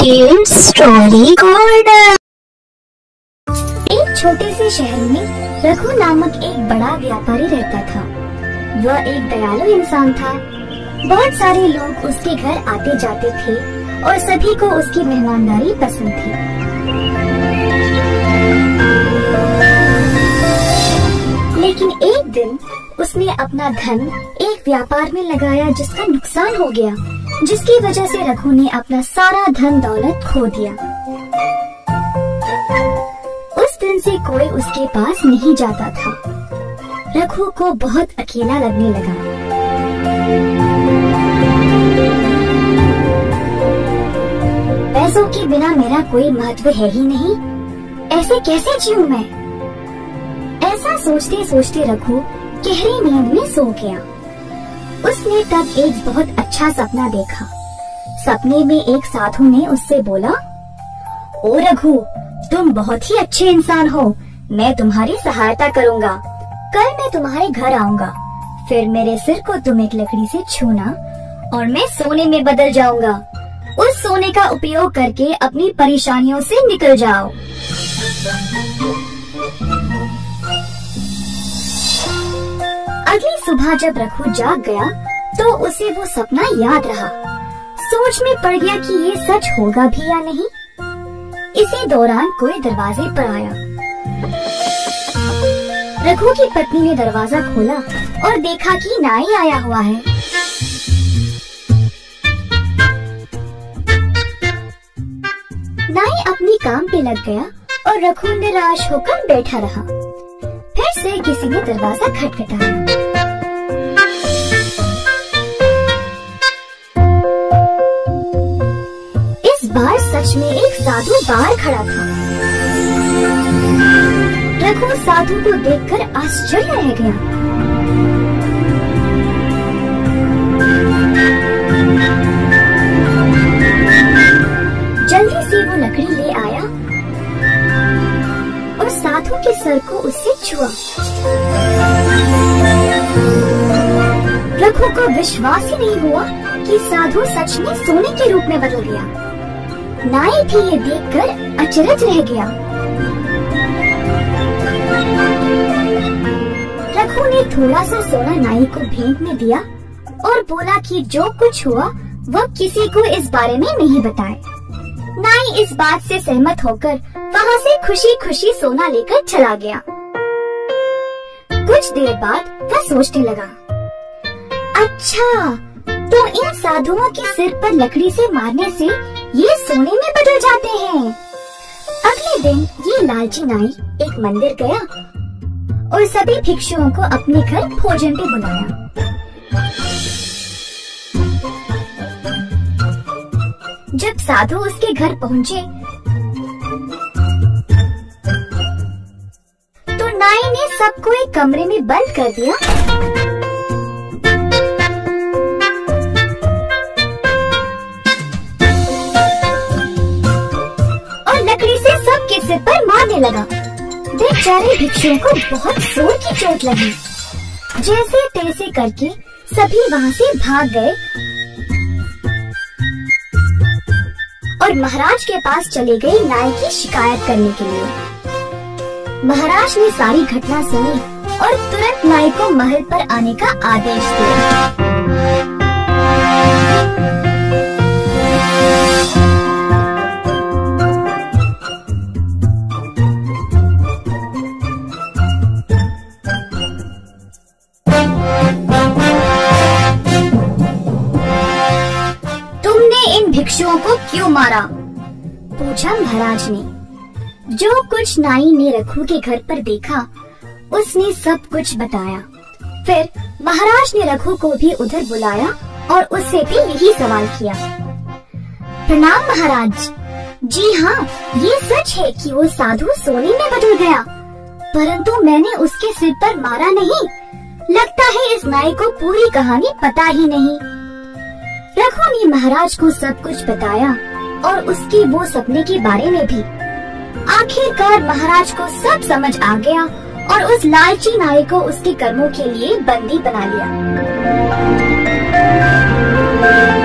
Kids story corner. एक छोटे से शहर में रघु नामक एक बड़ा व्यापारी रहता था। वह एक दयालु इंसान था। बहुत सारे लोग उसके घर आते जाते थे और सभी को उसकी मेहमानदारी पसंद थी। लेकिन एक दिन उसने अपना धन एक व्यापार में लगाया जिसका नुकसान हो गया, जिसकी वजह से रघु ने अपना सारा धन दौलत खो दिया। उस दिन से कोई उसके पास नहीं जाता था। रघु को बहुत अकेला लगने लगा। पैसों के बिना मेरा कोई महत्व है ही नहीं, ऐसे कैसे जीऊं मैं? ऐसा सोचते सोचते रघु गहरी नींद में सो गया। उसने तब एक बहुत अच्छा सपना देखा। सपने में एक साधु ने उससे बोला, ओ रघु, तुम बहुत ही अच्छे इंसान हो। मैं तुम्हारी सहायता करूँगा। कल मैं तुम्हारे घर आऊँगा। फिर मेरे सिर को तुम एक लकड़ी से छूना और मैं सोने में बदल जाऊँगा। उस सोने का उपयोग करके अपनी परेशानियों से निकल जाओ। अगली सुबह जब रघु जाग गया तो उसे वो सपना याद रहा। सोच में पड़ गया कि ये सच होगा भी या नहीं। इसी दौरान कोई दरवाजे पर आया। रघु की पत्नी ने दरवाजा खोला और देखा कि नाई आया हुआ है। नाई अपनी काम पे लग गया और रघु निराश होकर बैठा रहा। फिर से किसी ने दरवाजा खटखटाया। इस बार सच में एक साधु बाहर खड़ा था। रघु साधु को देखकर आश्चर्य रह गया। जल्दी से वो लकड़ी ले आया और साधु के सर को उससे छुआ। रघु को विश्वास ही नहीं हुआ कि साधु सच में सोने के रूप में बदल गया। नाई भी ये देखकर अचरज रह गया। रघु ने थोड़ा सा सोना नाई को भेंट में दिया और बोला कि जो कुछ हुआ वह किसी को इस बारे में नहीं बताए। नाई इस बात से सहमत होकर वहाँ से खुशी खुशी सोना लेकर चला गया। कुछ देर बाद वह सोचने लगा, अच्छा तो इन साधुओं के सिर पर लकड़ी से मारने से ये सोने में बदल जाते हैं। अगले दिन ये लालची नाई एक मंदिर गया और सभी भिक्षुओं को अपने घर भोजन पे बुलाया। जब साधु उसके घर पहुँचे तो नाई ने सबको एक कमरे में बंद कर दिया और लकड़ी से सबके सिर पर मारने लगा। बेचारे भिक्षुओं को बहुत जोर की चोट लगी। जैसे तैसे करके सभी वहाँ से भाग गए और महाराज के पास चले गए नाई की शिकायत करने के लिए। महाराज ने सारी घटना सुनी और तुरंत नाई को महल पर आने का आदेश दिया। तुमने इन भिक्षुओं को क्यों मारा? पूछा महाराज ने। जो कुछ नाई ने रघु के घर पर देखा उसने सब कुछ बताया। फिर महाराज ने रघु को भी उधर बुलाया और उससे भी यही सवाल किया। प्रणाम महाराज। जी हाँ, ये सच है कि वो साधु सोने में बदल गया, परंतु मैंने उसके सिर पर मारा नहीं। लगता है इस नाई को पूरी कहानी पता ही नहीं। रघु ने महाराज को सब कुछ बताया और उसके वो सपने के बारे में भी। आखिरकार महाराज को सब समझ आ गया और उस लालची नाई को उसके कर्मों के लिए बंदी बना लिया।